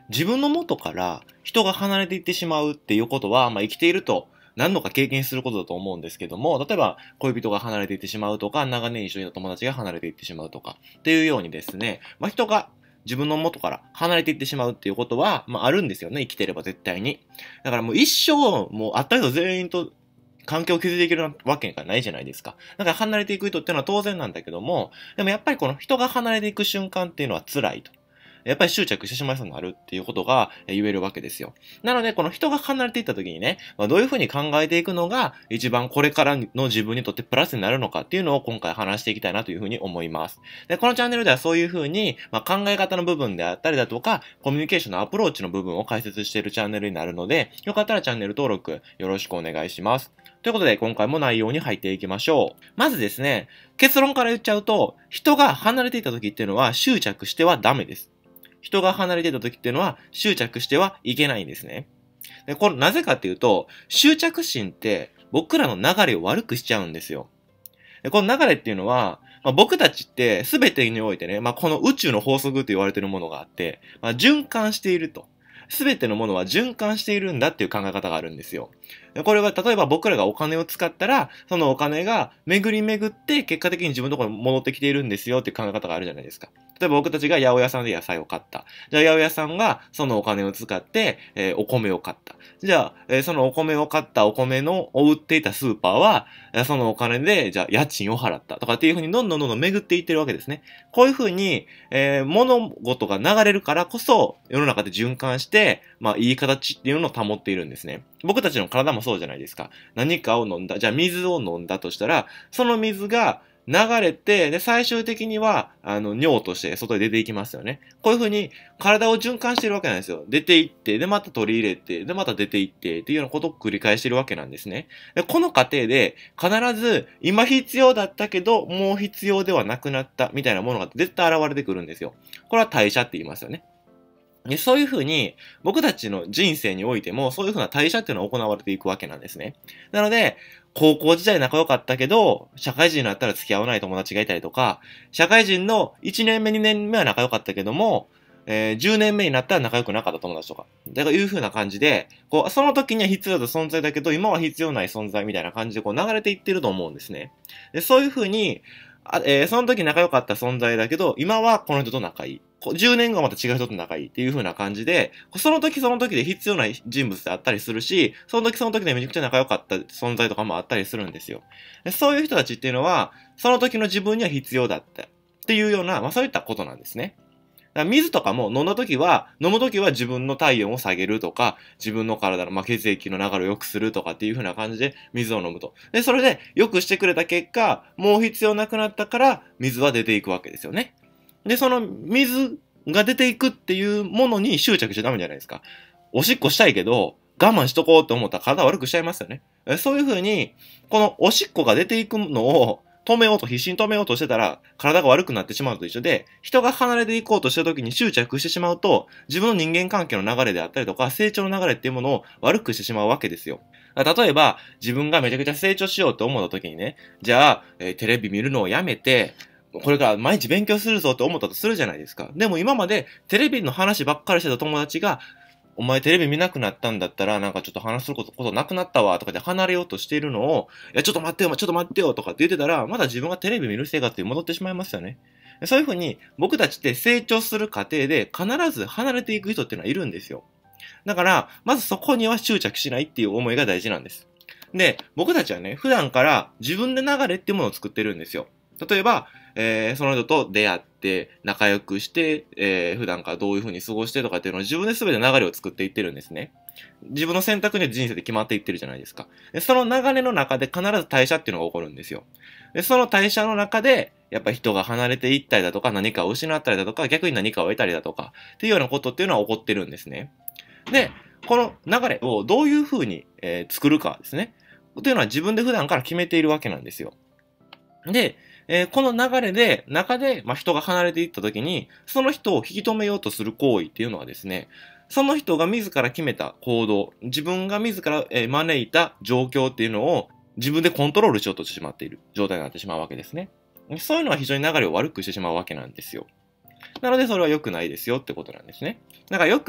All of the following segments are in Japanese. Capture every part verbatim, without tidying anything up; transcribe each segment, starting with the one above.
自分の元から人が離れていってしまうっていうことは、まあ、生きていると何度か経験することだと思うんですけども、例えば恋人が離れていってしまうとか、長年一緒にいた友達が離れていってしまうとか、っていうようにですね、まあ、人が自分の元から離れていってしまうっていうことは、まあ、あるんですよね、生きてれば絶対に。だからもう一生、もう会った人全員と環境を築いていけるわけがないじゃないですか。だから離れていく人っていうのは当然なんだけども、でもやっぱりこの人が離れていく瞬間っていうのは辛いと。やっぱり執着してしまいそうになるっていうことが言えるわけですよ。なので、この人が離れていった時にね、まあ、どういうふうに考えていくのが一番これからの自分にとってプラスになるのかっていうのを今回話していきたいなというふうに思います。で、このチャンネルではそういうふうに、まあ、考え方の部分であったりだとか、コミュニケーションのアプローチの部分を解説しているチャンネルになるので、よかったらチャンネル登録よろしくお願いします。ということで、今回も内容に入っていきましょう。まずですね、結論から言っちゃうと、人が離れていた時っていうのは執着してはダメです。人が離れていた時っていうのは執着してはいけないんですね。で、これなぜかっていうと、執着心って僕らの流れを悪くしちゃうんですよ。で、この流れっていうのは、まあ、僕たちって全てにおいてね、まあ、この宇宙の法則と言われているものがあって、まあ、循環していると。全てのものは循環しているんだっていう考え方があるんですよ。これは例えば僕らがお金を使ったら、そのお金が巡り巡って結果的に自分のところに戻ってきているんですよっていう考え方があるじゃないですか。例えば僕たちが八百屋さんで野菜を買った。じゃあ八百屋さんがそのお金を使って、えー、お米を買った。じゃあ、えー、そのお米を買ったお米のを売っていたスーパーは、そのお金で、じゃあ家賃を払ったとかっていうふうにどんどんどんどん巡っていってるわけですね。こういうふうに、えー、物事が流れるからこそ世の中で循環して、まあいい形っていうのを保っているんですね。僕たちの体もそうじゃないですか。何かを飲んだ。じゃあ水を飲んだとしたら、その水が流れて、で、最終的には、あの、尿として外に出ていきますよね。こういう風に体を循環してるわけなんですよ。出ていって、で、また取り入れて、で、また出ていって、っていうようなことを繰り返してるわけなんですね。で、この過程で、必ず、今必要だったけど、もう必要ではなくなった、みたいなものが絶対現れてくるんですよ。これは代謝って言いますよね。でそういうふうに、僕たちの人生においても、そういうふうな代謝っていうのは行われていくわけなんですね。なので、高校時代仲良かったけど、社会人になったら付き合わない友達がいたりとか、社会人のいちねんめ、にねんめは仲良かったけども、えー、じゅうねんめになったら仲良くなかった友達とか。だからいう風な感じで、こう、その時には必要だ存在だけど、今は必要ない存在みたいな感じでこう流れていってると思うんですね。でそういう風に、あえー、その時仲良かった存在だけど、今はこの人と仲いい。じゅうねんごはまた違う人と仲いいっていう風な感じで、その時その時で必要な人物であったりするし、その時その時でめちゃくちゃ仲良かった存在とかもあったりするんですよ。でそういう人たちっていうのは、その時の自分には必要だったっていうような、まあそういったことなんですね。だから水とかも飲んだ時は、飲む時は自分の体温を下げるとか、自分の体の、まあ、血液の流れを良くするとかっていう風な感じで水を飲むと。で、それで良くしてくれた結果、もう必要なくなったから水は出ていくわけですよね。で、その水が出ていくっていうものに執着しちゃダメじゃないですか。おしっこしたいけど、我慢しとこうと思ったら体悪くしちゃいますよね。そういう風に、このおしっこが出ていくのを止めようと、必死に止めようとしてたら、体が悪くなってしまうと一緒で、人が離れていこうとした時に執着してしまうと、自分の人間関係の流れであったりとか、成長の流れっていうものを悪くしてしまうわけですよ。例えば、自分がめちゃくちゃ成長しようと思った時にね、じゃあ、えー、テレビ見るのをやめて、これから毎日勉強するぞって思ったとするじゃないですか。でも今までテレビの話ばっかりしてた友達が、お前テレビ見なくなったんだったら、なんかちょっと話することことなくなったわとかで離れようとしているのを、いやちょっと待ってよ、ちょっと待ってよとかって言ってたら、まだ自分がテレビ見る生活に戻ってしまいますよね。そういうふうに僕たちって成長する過程で必ず離れていく人っていうのはいるんですよ。だから、まずそこには執着しないっていう思いが大事なんです。で、僕たちはね、普段から自分で流れっていうものを作ってるんですよ。例えば、えー、その人と出会って、仲良くして、えー、普段からどういう風に過ごしてとかっていうのを自分で全て流れを作っていってるんですね。自分の選択で人生で決まっていってるじゃないですか。でその流れの中で必ず代謝っていうのが起こるんですよ。でその代謝の中で、やっぱ人が離れていったりだとか、何かを失ったりだとか、逆に何かを得たりだとか、っていうようなことっていうのは起こってるんですね。で、この流れをどういう風に、えー、作るかですね。というのは自分で普段から決めているわけなんですよ。で、えー、この流れで、中で、まあ、人が離れていった時に、その人を引き止めようとする行為っていうのはですね、その人が自ら決めた行動、自分が自ら、えー、招いた状況っていうのを自分でコントロールしようとしてしまっている状態になってしまうわけですね。そういうのは非常に流れを悪くしてしまうわけなんですよ。なのでそれは良くないですよってことなんですね。だからよく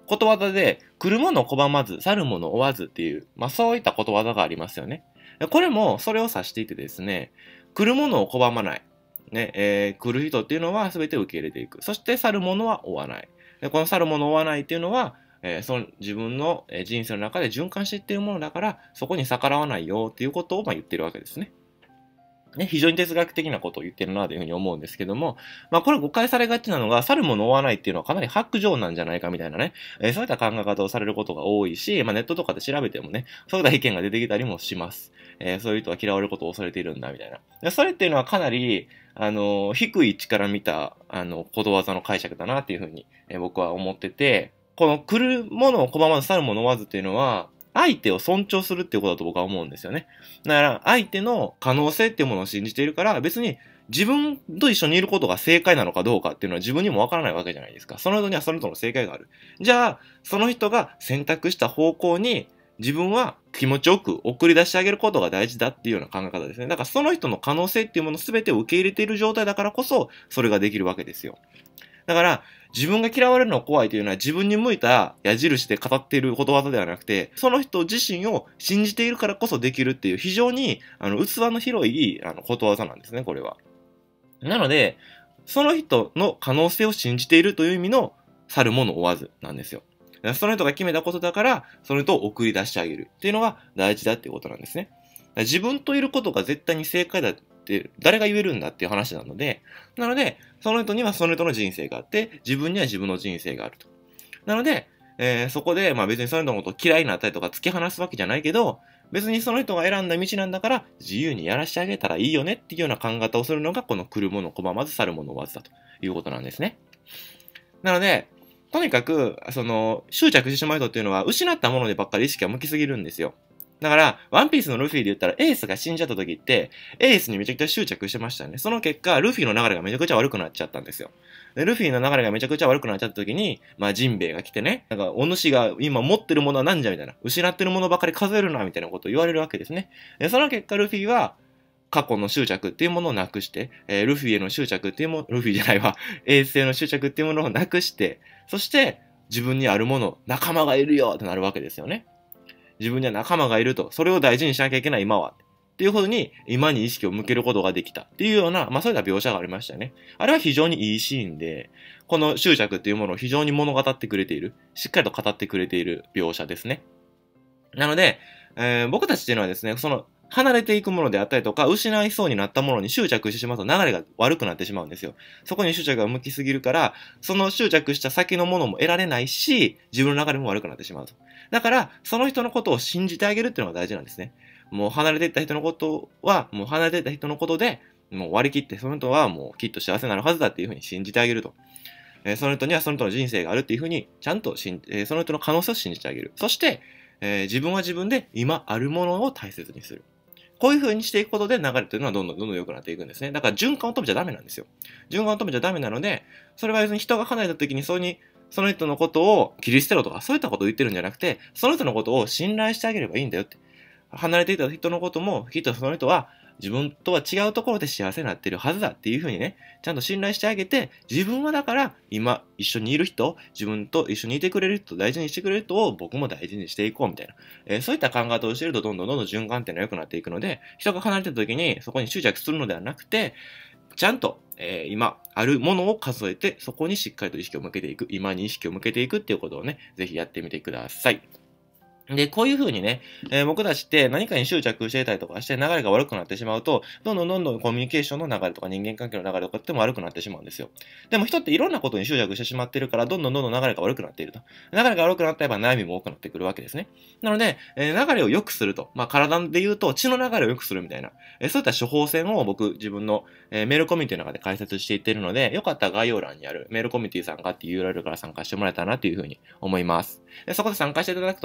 ことわざで、来るもの拒まず、去るもの追わずっていう、まあそういったことわざがありますよね。これもそれを指していてですね、来るものを拒まない。ね、えー、来る人っていうのは全て受け入れていく。そして去るものは追わない。でこの去るものを追わないっていうのは、えー、その自分の人生の中で循環していっているものだから、そこに逆らわないよっていうことをまあ言ってるわけですね。ね、非常に哲学的なことを言ってるなというふうに思うんですけども、まあこれ誤解されがちなのが、去るもの追わないっていうのはかなり薄情なんじゃないかみたいなね、えー、そういった考え方をされることが多いし、まあネットとかで調べてもね、そういった意見が出てきたりもします。えー、そういう人は嫌われることを恐れているんだみたいな。でそれっていうのはかなり、あのー、低い位置から見た、あの、ことわざの解釈だなっていうふうに、えー、僕は思ってて、この来るものを拒まず去るもの追わずっていうのは、相手を尊重するっていうことだと僕は思うんですよね。だから、相手の可能性っていうものを信じているから、別に自分と一緒にいることが正解なのかどうかっていうのは自分にもわからないわけじゃないですか。その人にはその人の正解がある。じゃあ、その人が選択した方向に自分は気持ちよく送り出してあげることが大事だっていうような考え方ですね。だからその人の可能性っていうもの全てを受け入れている状態だからこそ、それができるわけですよ。だから、自分が嫌われるのが怖いというのは自分に向いた矢印で語っていることわざではなくて、その人自身を信じているからこそできるっていう非常にあの器の広いあのことわざなんですね、これは。なので、その人の可能性を信じているという意味の去るもの追わずなんですよ。その人が決めたことだから、その人を送り出してあげるっていうのが大事だっていうことなんですね。自分といることが絶対に正解だって誰が言えるんだっていう話なので、なので、その人にはその人の人生があって、自分には自分の人生があると。なので、えー、そこで、まあ別にその人のことを嫌いになったりとか突き放すわけじゃないけど、別にその人が選んだ道なんだから自由にやらしてあげたらいいよねっていうような考え方をするのがこの来るもの拒まず去るもの追わずだということなんですね。なので、とにかく、その、執着してしまう人っていうのは失ったものでばっかり意識が向きすぎるんですよ。だから、ワンピースのルフィで言ったらエースが死んじゃった時って、エースにめちゃくちゃ執着してましたね。その結果、ルフィの流れがめちゃくちゃ悪くなっちゃったんですよ。で、ルフィの流れがめちゃくちゃ悪くなっちゃった時に、まあ、ジンベエが来てね、なんか、お主が今持ってるものは何じゃみたいな、失ってるものばかり数えるな、みたいなことを言われるわけですね。で、その結果、ルフィは、過去の執着っていうものをなくして、えー、ルフィへの執着っていうもの、ルフィじゃないわ、エースへの執着っていうものをなくして、そして、自分にあるもの、仲間がいるよってなるわけですよね。自分には仲間がいると、それを大事にしなきゃいけない今は。っていうほどに、今に意識を向けることができた。っていうような、まあそういった描写がありましたよね。あれは非常にいいシーンで、この執着っていうものを非常に物語ってくれている。しっかりと語ってくれている描写ですね。なので、えー、僕たちっていうのはですね、その、離れていくものであったりとか、失いそうになったものに執着してしまうと流れが悪くなってしまうんですよ。そこに執着が向きすぎるから、その執着した先のものも得られないし、自分の流れも悪くなってしまうと。だから、その人のことを信じてあげるっていうのが大事なんですね。もう離れていった人のことは、もう離れていった人のことで、もう割り切って、その人はもうきっと幸せになるはずだっていうふうに信じてあげると。えー、その人にはその人の人生があるっていうふうに、ちゃんとしん、えー、その人の可能性を信じてあげる。そして、えー、自分は自分で今あるものを大切にする。こういう風にしていくことで流れというのはどんどんどんどん良くなっていくんですね。だから循環を止めちゃダメなんですよ。循環を止めちゃダメなので、それは別に人が離れた時にそに、その人のことを切り捨てろとかそういったことを言ってるんじゃなくて、その人のことを信頼してあげればいいんだよって。離れていた人のことも、きっとその人は自分とは違うところで幸せになっているはずだっていうふうにね、ちゃんと信頼してあげて、自分はだから今一緒にいる人、自分と一緒にいてくれる人、大事にしてくれる人を僕も大事にしていこうみたいな。えー、そういった考え方をしているとどんどんどんどん循環っていうのは良くなっていくので、人が離れてた時にそこに執着するのではなくて、ちゃんと、えー、今あるものを数えて、そこにしっかりと意識を向けていく、今に意識を向けていくっていうことをね、ぜひやってみてください。で、こういう風にね、えー、僕たちって何かに執着していたりとかして流れが悪くなってしまうと、どんどんどんどんコミュニケーションの流れとか人間関係の流れとかっても悪くなってしまうんですよ。でも人っていろんなことに執着してしまっているから、どんどんどんどん流れが悪くなっていると。流れが悪くなったら悩みも多くなってくるわけですね。なので、えー、流れを良くすると。まあ、体で言うと血の流れを良くするみたいな、えー、そういった処方箋を僕自分の、えー、メールコミュニティの中で解説していっているので、よかったら概要欄にあるメールコミュニティ参加っていう ユーアールエル から参加してもらえたらなというふうに思います。でそこで参加していただくとね、まあ、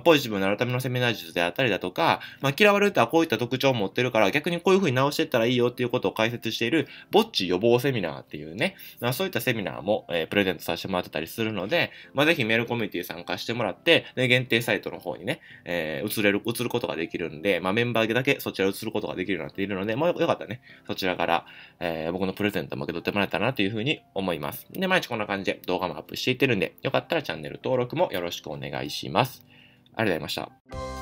ポジティブになるためのセミナー術であったりだとか、まあ、嫌われる人はこういった特徴を持ってるから、逆にこういう風に直していったらいいよっていうことを解説している、ぼっち予防セミナーっていうね、まあ、そういったセミナーも、えー、プレゼントさせてもらってたりするので、まあ、ぜひメールコミュニティ参加してもらって、で、限定サイトの方にね、えー、移れる、移ることができるんで、まあ、メンバーだけそちら移ることができるようになっているので、もうよかったらね、そちらから、えー、僕のプレゼントも受け取ってもらえたらなというふうに思います。で、毎日こんな感じで動画もアップしていってるんで、よかったらチャンネル登録もよろしくお願いします。ありがとうございました。